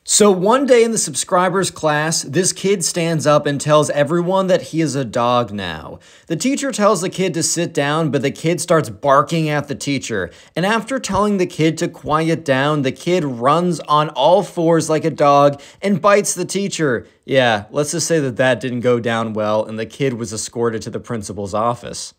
So one day in the subscribers class, this kid stands up and tells everyone that he is a dog now. The teacher tells the kid to sit down, but the kid starts barking at the teacher. And after telling the kid to quiet down, the kid runs on all fours like a dog and bites the teacher. Yeah, let's just say that didn't go down well and the kid was escorted to the principal's office.